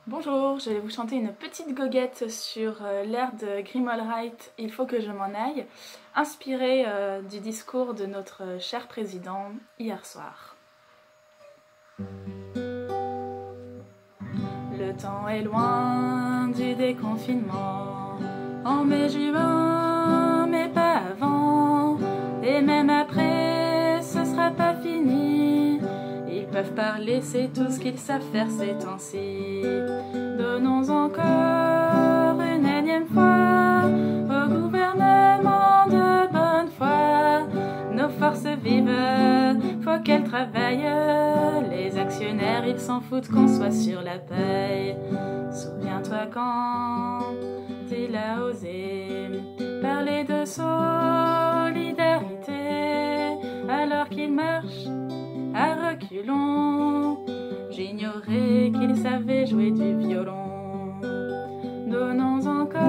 Bonjour, je vais vous chanter une petite goguette sur l'air de Grimald Wright, Il faut que je m'en aille, inspirée du discours de notre cher président hier soir. Le temps est loin du déconfinement, en mai-juin, mais pas avant, et même après, ce sera pas fini. Ils peuvent parler, c'est tout ce qu'ils savent faire ces temps-ci. Donnons encore une énième fois au gouvernement de bonne foi. Nos forces vivent, faut qu'elles travaillent. Les actionnaires, ils s'en foutent qu'on soit sur la paye. Souviens-toi quand il a osé parler de solidarité alors qu'il marche à reculons. J'ignorais qu'il savait jouer du violon. Donnons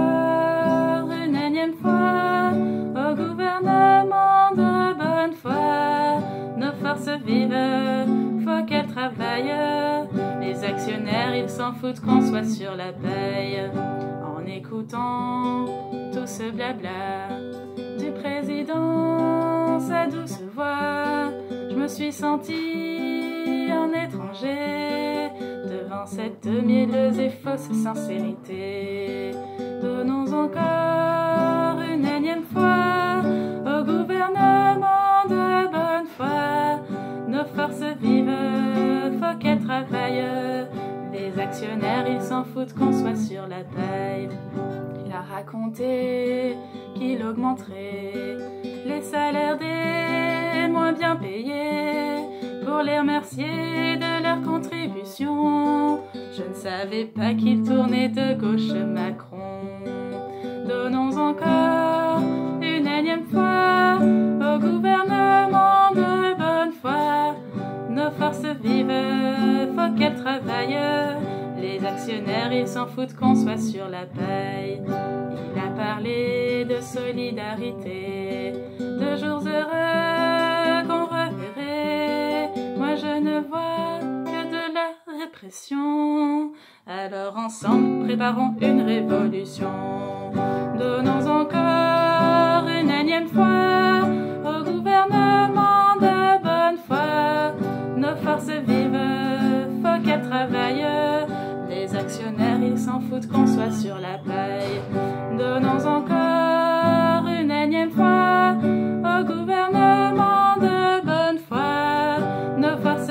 encore une énième fois au gouvernement de bonne foi. Nos forces vivent, faut qu'elles travaillent. Les actionnaires, ils s'en foutent qu'on soit sur la paye. En écoutant tout ce blabla du président, sa douce voix, je me suis sentie en étranger devant cette mielleuse et fausse sincérité. Donnons encore une énième fois au gouvernement de bonne foi. Nos forces vivent, faut qu'elles travaillent. Les actionnaires, ils s'en foutent qu'on soit sur la paille. Il a raconté qu'il augmenterait les salaires des moins bien payés pour les remercier de leur contribution. Je ne savais pas qu'il tournait de gauche Macron. Donnons encore une énième fois au gouvernement de bonne foi. Nos forces vivent, faut qu'elles travaillent. Les actionnaires, ils s'en foutent qu'on soit sur la paille. Il a parlé de solidarité, de jours heureux qu'on reverrait. Moi je ne vois que de la répression. Alors ensemble, préparons une révolution. Donnons encore une énième fois au gouvernement de bonne foi. Nos forces vivent, faut qu'elles travaillent. Les actionnaires, ils s'en foutent qu'on soit sur la paille. Donnons encore une énième fois au gouvernement de bonne foi. Nos forces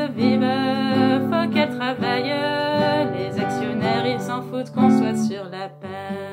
vivent, faut qu'elles travaillent. Les actionnaires, ils s'en foutent qu'on soit sur la paille.